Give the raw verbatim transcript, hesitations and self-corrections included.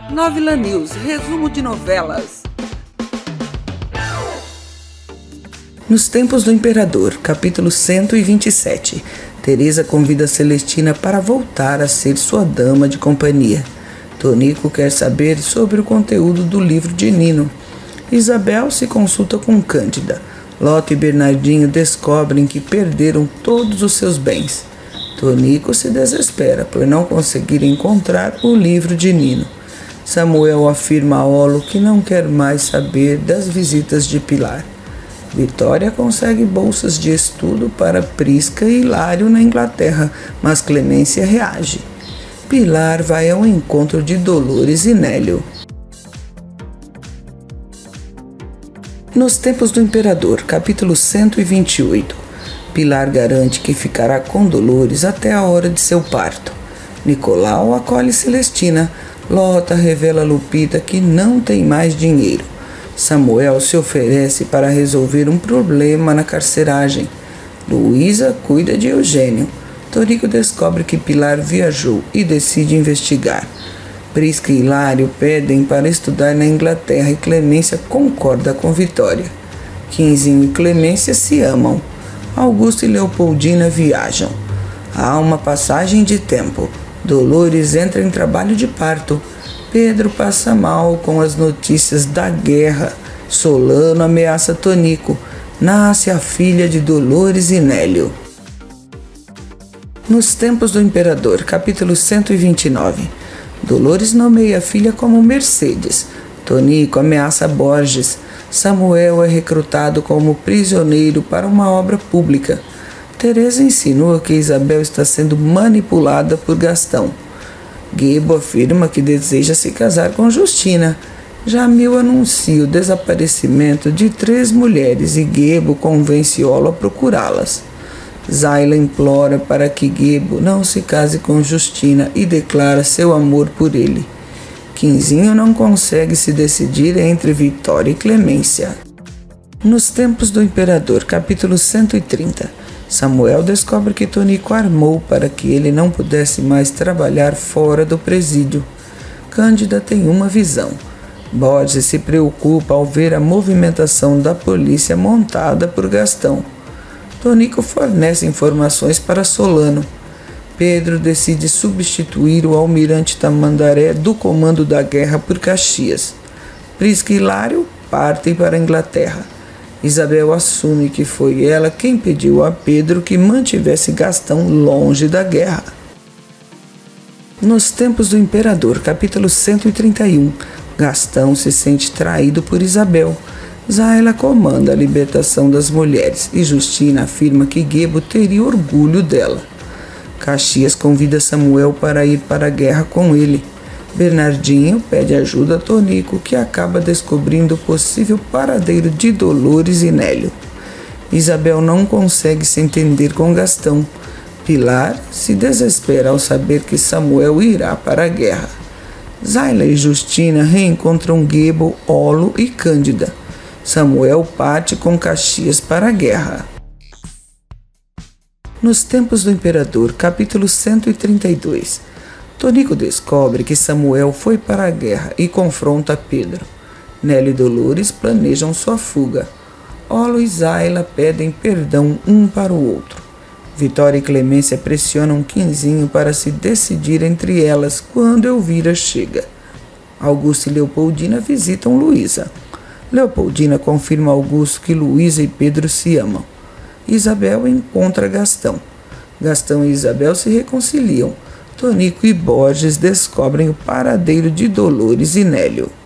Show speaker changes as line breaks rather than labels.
Novela News, resumo de novelas. Nos Tempos do Imperador, capítulo cento e vinte e sete. Teresa convida Celestina para voltar a ser sua dama de companhia. Tonico quer saber sobre o conteúdo do livro de Nino. Isabel se consulta com Cândida. Lota e Bernardinho descobrem que perderam todos os seus bens. Tonico se desespera por não conseguir encontrar o livro de Nino. Samuel afirma a Olo que não quer mais saber das visitas de Pilar. Vitória consegue bolsas de estudo para Prisca e Hilário na Inglaterra, mas Clemência reage. Pilar vai ao encontro de Dolores e Nélio. Nos Tempos do Imperador, capítulo cento e vinte e oito. Pilar garante que ficará com Dolores até a hora de seu parto. Nicolau acolhe Celestina. Lota revela a Lupita que não tem mais dinheiro. Samuel se oferece para resolver um problema na carceragem. Luísa cuida de Eugênio. Tonico descobre que Pilar viajou e decide investigar. Prisca e Hilário pedem para estudar na Inglaterra e Clemência concorda com Vitória. Quinzinho e Clemência se amam. Augusto e Leopoldina viajam. Há uma passagem de tempo. Dolores entra em trabalho de parto. Pedro passa mal com as notícias da guerra. Solano ameaça Tonico. Nasce a filha de Dolores e Nélio. Nos Tempos do Imperador, capítulo cento e vinte e nove. Dolores nomeia a filha como Mercedes. Tonico ameaça Borges. Samuel é recrutado como prisioneiro para uma obra pública. Teresa insinua que Isabel está sendo manipulada por Gastão. Gebo afirma que deseja se casar com Justina. Jamil anuncia o desaparecimento de três mulheres e Gebo convence Olo a procurá-las. Zayla implora para que Gebo não se case com Justina e declara seu amor por ele. Quinzinho não consegue se decidir entre Vitória e Clemência. Nos Tempos do Imperador, capítulo cento e trinta. Samuel descobre que Tonico armou para que ele não pudesse mais trabalhar fora do presídio. Cândida tem uma visão. Borges se preocupa ao ver a movimentação da polícia montada por Gastão. Tonico fornece informações para Solano. Pedro decide substituir o almirante Tamandaré do comando da guerra por Caxias. Prisca e Hilário partem para a Inglaterra. Isabel assume que foi ela quem pediu a Pedro que mantivesse Gastão longe da guerra. Nos Tempos do Imperador, capítulo cento e trinta e um. Gastão se sente traído por Isabel. Zayla comanda a libertação das mulheres e Justina afirma que Gebo teria orgulho dela. Caxias convida Samuel para ir para a guerra com ele. Bernardinho pede ajuda a Tonico, que acaba descobrindo o possível paradeiro de Dolores e Nélio. Isabel não consegue se entender com Gastão. Pilar se desespera ao saber que Samuel irá para a guerra. Zayla e Justina reencontram Gebo, Olo e Cândida. Samuel parte com Caxias para a guerra. Nos Tempos do Imperador, capítulo cento e trinta e dois. Tonico descobre que Samuel foi para a guerra e confronta Pedro. Nélio e Dolores planejam sua fuga. Olo e Zayla pedem perdão um para o outro. Vitória e Clemência pressionam Quinzinho para se decidir entre elas quando Elvira chega. Augusto e Leopoldina visitam Luísa. Leopoldina confirma a Augusto que Luísa e Pedro se amam. Isabel encontra Gastão. Gastão e Isabel se reconciliam. Tonico e Borges descobrem o paradeiro de Dolores e Nélio.